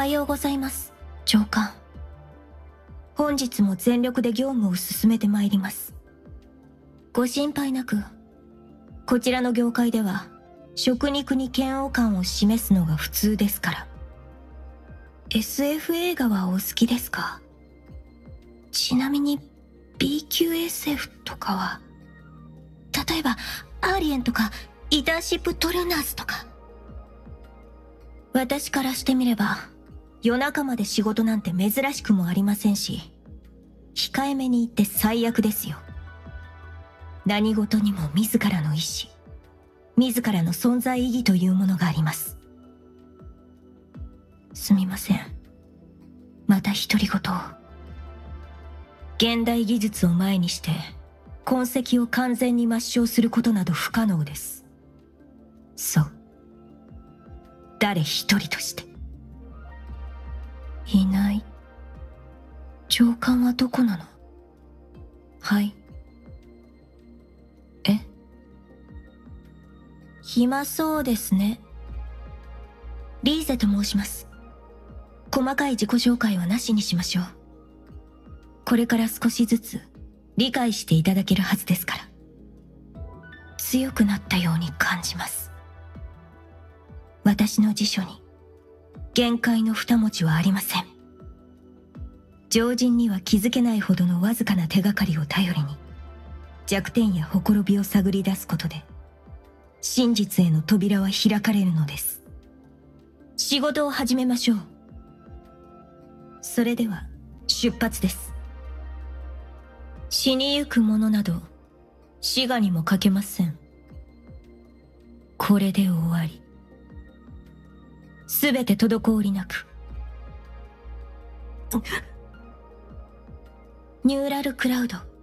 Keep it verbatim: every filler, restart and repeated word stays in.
はようございます、長官。本日も全力で業務を進めてまいります。ご心配なく、こちらの業界では食肉に嫌悪感を示すのが普通ですから。エスエフ 映画はお好きですか？ちなみに ビー級 エスエフ とかは、例えばアーリエンとかリーダーシップトレーナーズとか。私からしてみれば夜中まで仕事なんて珍しくもありませんし、控えめに言って最悪ですよ。何事にも自らの意志、自らの存在意義というものがあります。すみません、また独り言を。現代技術を前にして痕跡を完全に抹消することなど不可能です。そう、誰一人として。いない。長官はどこなの？はい。え？暇そうですね。リーゼと申します。細かい自己紹介はなしにしましょう。これから少しずつ理解していただけるはずですから。強くなったように感じます。私の辞書に限界の二文字はありません。常人には気づけないほどのわずかな手がかりを頼りに弱点やほころびを探り出すことで真実への扉は開かれるのです。仕事を始めましょう。それでは出発です。死にゆくものなど死がにもかけません。これで終わり。すべて滞りなく。ニューラルクラウド。